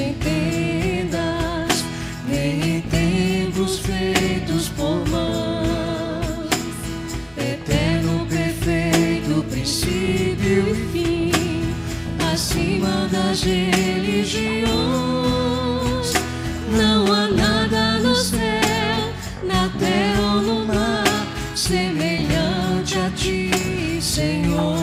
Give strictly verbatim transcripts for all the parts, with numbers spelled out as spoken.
em tendas, nem em templos feitos por mãos. Eterno, perfeito, princípio e fim, acima das religiões. Não há nada no céu, na terra ou no mar, semelhante a ti, Senhor.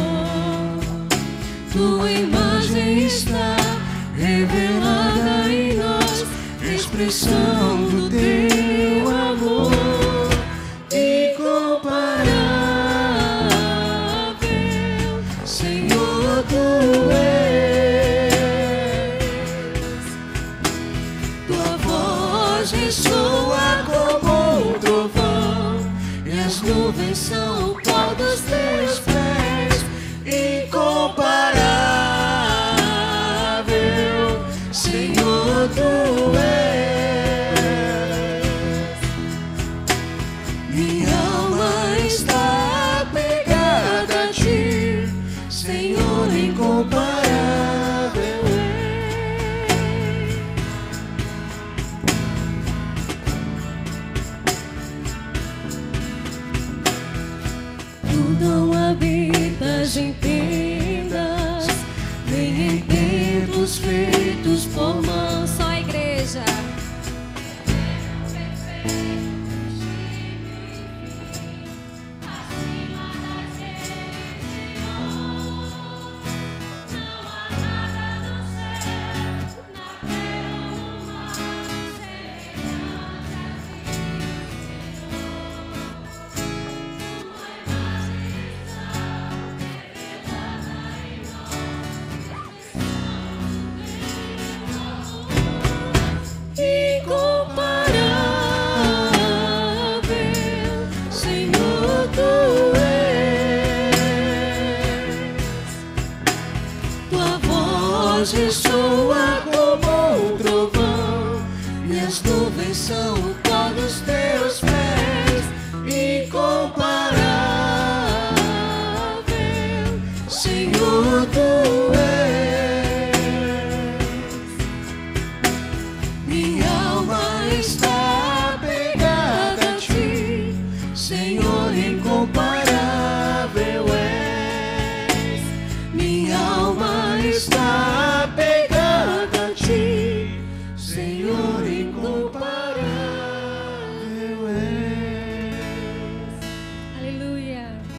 Tua imagem está revelada em nós, expressão do teu amor incomparável. Senhor, tu és. Tua voz ressoa como um trovão, e as nuvens são o pó dos teus pés. Incomparável, Senhor, tu és. Minha alma está apegada a ti, Senhor, incomparável és. Tu não habitas em tendas, nem em templos feitos por mãos. Só a igreja. Ressoa como um trovão, e as nuvens são o pó dos teus pés. Incomparável, Senhor, tu és. Minha alma está apegada a ti, Senhor, incomparável és. Minha alma está